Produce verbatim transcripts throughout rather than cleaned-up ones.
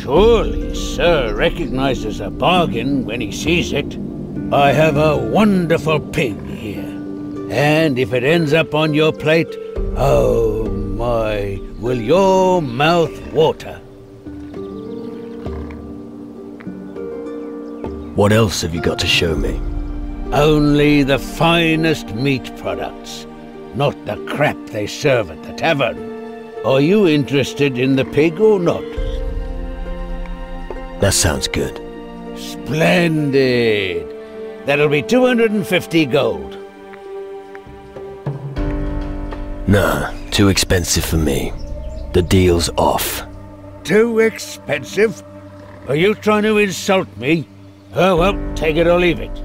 Surely Sir recognizes a bargain when he sees it. I have a wonderful pig here, and if it ends up on your plate, oh my, will your mouth water. What else have you got to show me? Only the finest meat products, not the crap they serve at the tavern. Are you interested in the pig or not? That sounds good. Splendid. That'll be two hundred fifty gold. Nah, too expensive for me. The deal's off. Too expensive? Are you trying to insult me? Oh well, take it or leave it.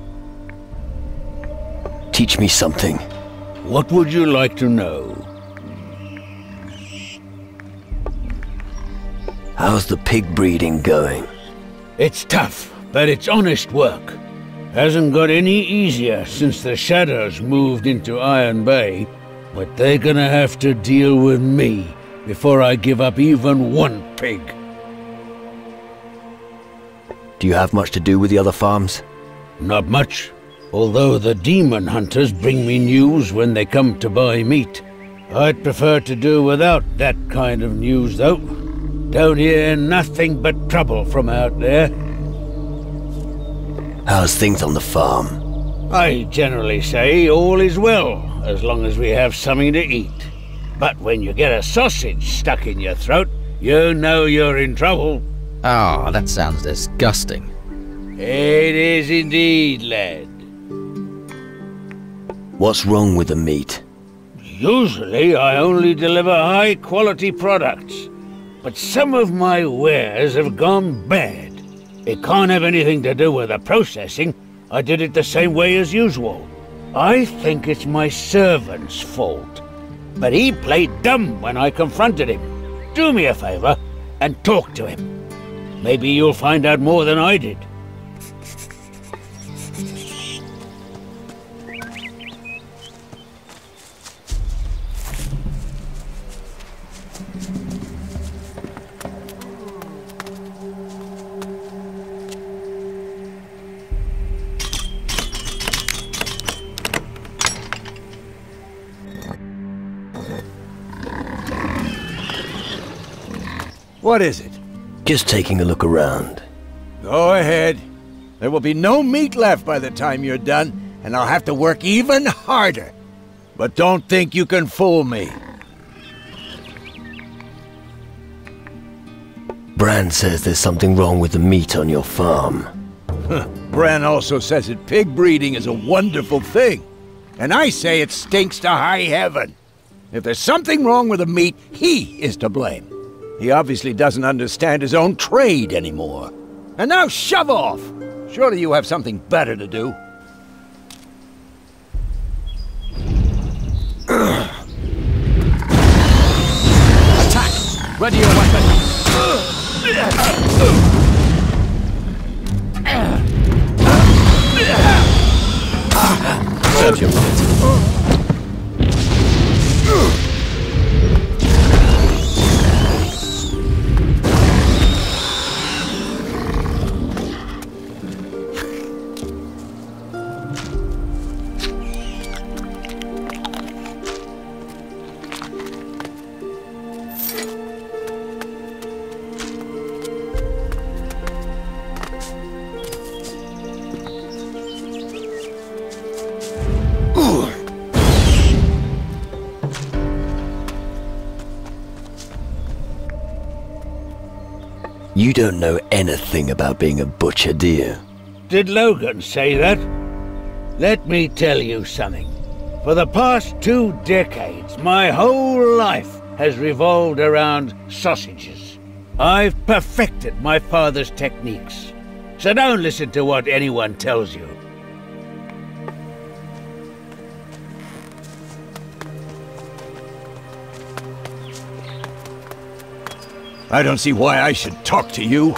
Teach me something. What would you like to know? How's the pig breeding going? It's tough, but it's honest work. Hasn't got any easier since the Shadows moved into Iron Bay, but they're gonna have to deal with me before I give up even one pig. Do you have much to do with the other farms? Not much, although the demon hunters bring me news when they come to buy meat. I'd prefer to do without that kind of news, though. Don't hear nothing but trouble from out there. How's things on the farm? I generally say all is well, as long as we have something to eat. But when you get a sausage stuck in your throat, you know you're in trouble. Ah, oh, that sounds disgusting. It is indeed, lad. What's wrong with the meat? Usually I only deliver high-quality products, but some of my wares have gone bad. It can't have anything to do with the processing. I did it the same way as usual. I think it's my servant's fault. But he played dumb when I confronted him. Do me a favor and talk to him. Maybe you'll find out more than I did. What is it? Just taking a look around. Go ahead. There will be no meat left by the time you're done, and I'll have to work even harder. But don't think you can fool me. Bran says there's something wrong with the meat on your farm. Bran also says that pig breeding is a wonderful thing. And I say it stinks to high heaven. If there's something wrong with the meat, he is to blame. He obviously doesn't understand his own trade anymore. And now shove off! Surely you have something better to do. Attack! Ready your weapon! Serve your right. You don't know anything about being a butcher, do you? Did Logan say that? Let me tell you something. For the past two decades, my whole life has revolved around sausages. I've perfected my father's techniques. So don't listen to what anyone tells you. I don't see why I should talk to you.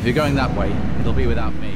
you're going that way, it'll be without me.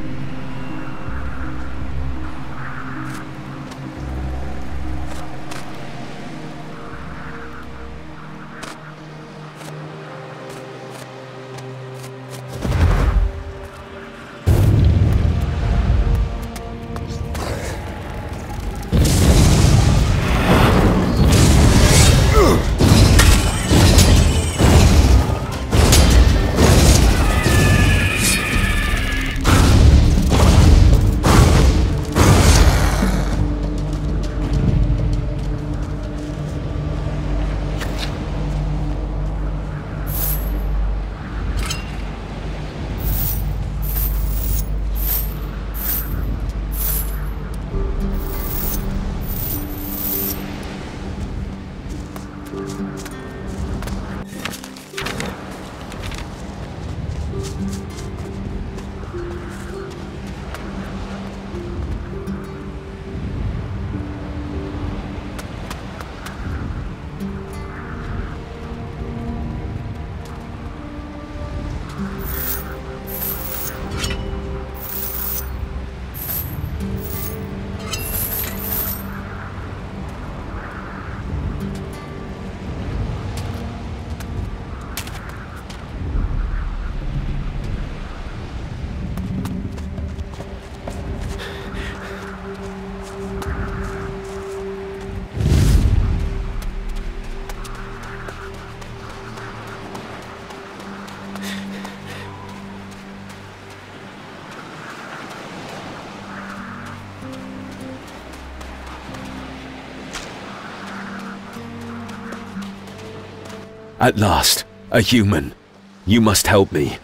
At last, a human. You must help me.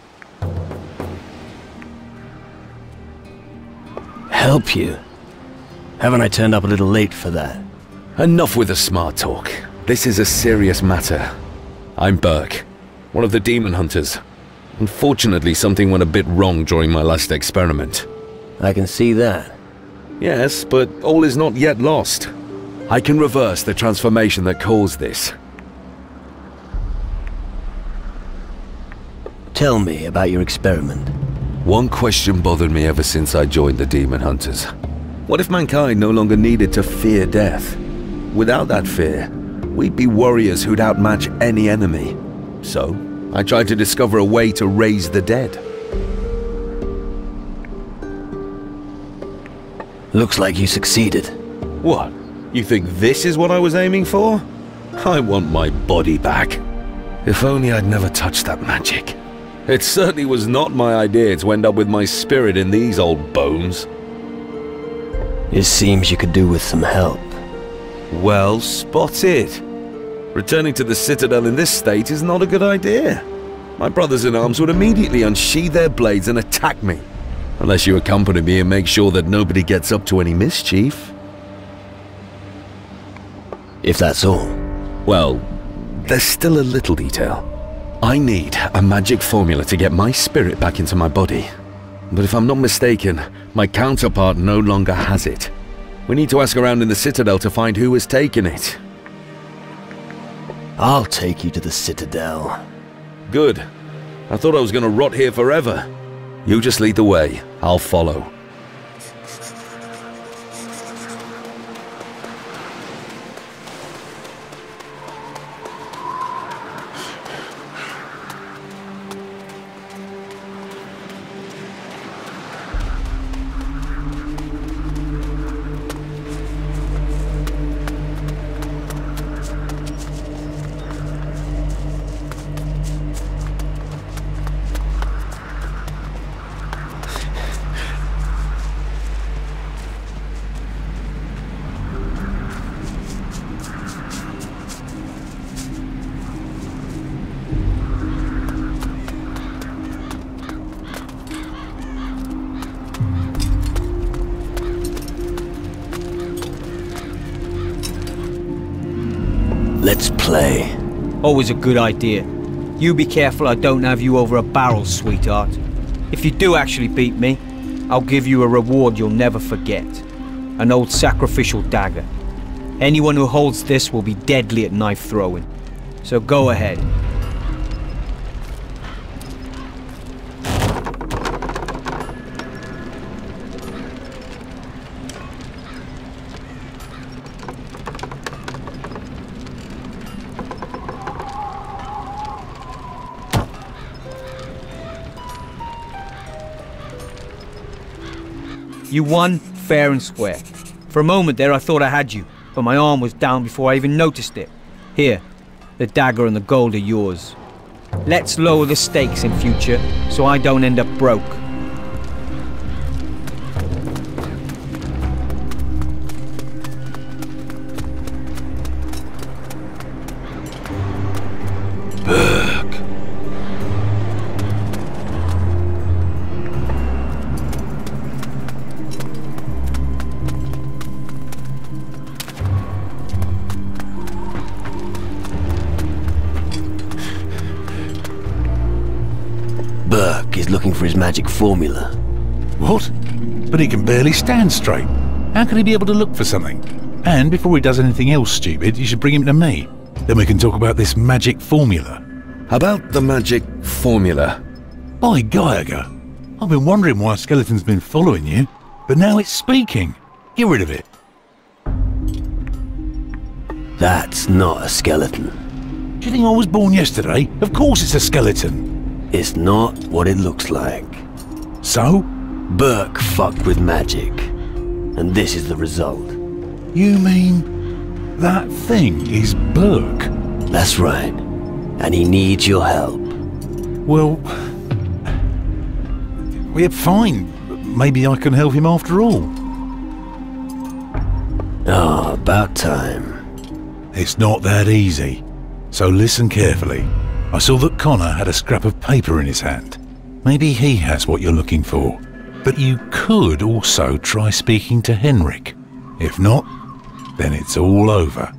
Help you? Haven't I turned up a little late for that? Enough with the smart talk. This is a serious matter. I'm Burke, one of the demon hunters. Unfortunately, something went a bit wrong during my last experiment. I can see that. Yes, but all is not yet lost. I can reverse the transformation that caused this. Tell me about your experiment. One question bothered me ever since I joined the Demon Hunters. What if mankind no longer needed to fear death? Without that fear, we'd be warriors who'd outmatch any enemy. So, I tried to discover a way to raise the dead. Looks like you succeeded. What? You think this is what I was aiming for? I want my body back. If only I'd never touched that magic. It certainly was not my idea to end up with my spirit in these old bones. It seems you could do with some help. Well spotted. Returning to the Citadel in this state is not a good idea. My brothers-in-arms would immediately unsheathe their blades and attack me. Unless you accompany me and make sure that nobody gets up to any mischief. If that's all. Well, there's still a little detail. I need a magic formula to get my spirit back into my body. But if I'm not mistaken, my counterpart no longer has it. We need to ask around in the Citadel to find who has taken it. I'll take you to the Citadel. Good. I thought I was going to rot here forever. You just lead the way. I'll follow. Let's play. Always a good idea. You be careful I don't have you over a barrel, sweetheart. If you do actually beat me, I'll give you a reward you'll never forget. An old sacrificial dagger. Anyone who holds this will be deadly at knife throwing. So go ahead. You won fair and square. For a moment there I thought I had you, but my arm was down before I even noticed it. Here, the dagger and the gold are yours. Let's lower the stakes in future, so I don't end up broke. Burke is looking for his magic formula. What? But he can barely stand straight. How can he be able to look for something? And before he does anything else stupid, you should bring him to me. Then we can talk about this magic formula. About the magic formula? By Geiger, I've been wondering why a skeleton's been following you, but now it's speaking. Get rid of it. That's not a skeleton. Do you think I was born yesterday? Of course it's a skeleton. It's not what it looks like. So? Burke fucked with magic, and this is the result. You mean that thing is Burke? That's right, and he needs your help. Well, we're fine. Maybe I can help him after all. Ah, oh, about time. It's not that easy. So listen carefully. I saw that Connor had a scrap of paper in his hand. Maybe he has what you're looking for. But you could also try speaking to Henrik. If not, then it's all over.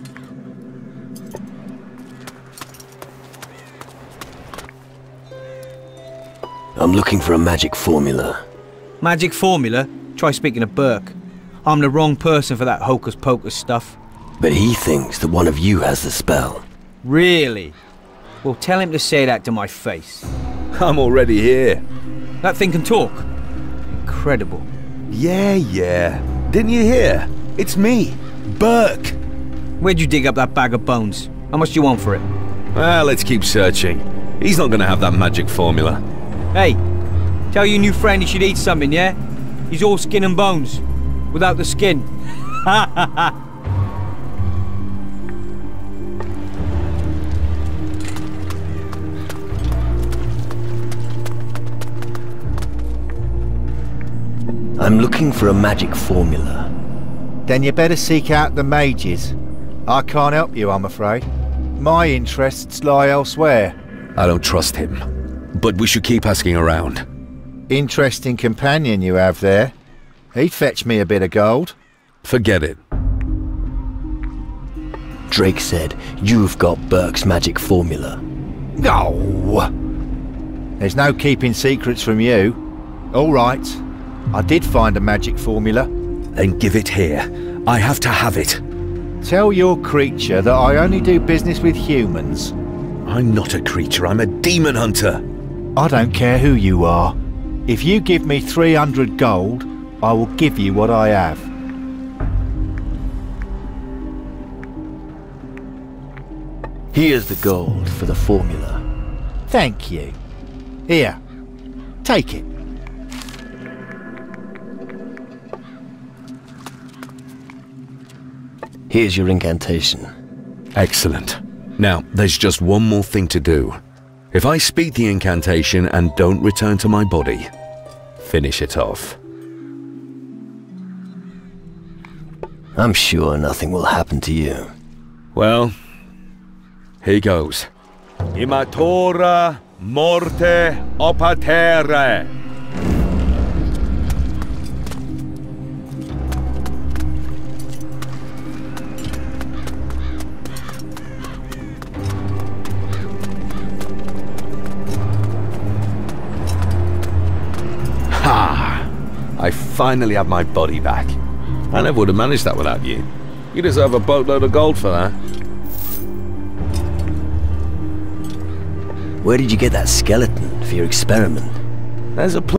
I'm looking for a magic formula. Magic formula? Try speaking to Burke. I'm the wrong person for that hocus-pocus stuff. But he thinks that one of you has the spell. Really? Well, tell him to say that to my face. I'm already here. That thing can talk. Incredible. Yeah, yeah. Didn't you hear? It's me, Burke. Where'd you dig up that bag of bones? How much do you want for it? Well, let's keep searching. He's not gonna have that magic formula. Hey, tell your new friend he should eat something, yeah? He's all skin and bones. Without the skin. Ha ha ha! I'm looking for a magic formula. Then you better seek out the mages. I can't help you, I'm afraid. My interests lie elsewhere. I don't trust him. But we should keep asking around. Interesting companion you have there. He'd fetch me a bit of gold. Forget it. Drake said you've got Burke's magic formula. No! There's no keeping secrets from you. All right. I did find a magic formula. Then give it here. I have to have it. Tell your creature that I only do business with humans. I'm not a creature, I'm a demon hunter. I don't care who you are. If you give me three hundred gold, I will give you what I have. Here's the gold for the formula. Thank you. Here, take it. Here's your incantation. Excellent. Now, there's just one more thing to do. If I speak the incantation and don't return to my body, finish it off. I'm sure nothing will happen to you. Well, here goes. Imatora morte opatere. I finally have my body back. I never would have managed that without you. You deserve a boatload of gold for that. Where did you get that skeleton for your experiment? There's a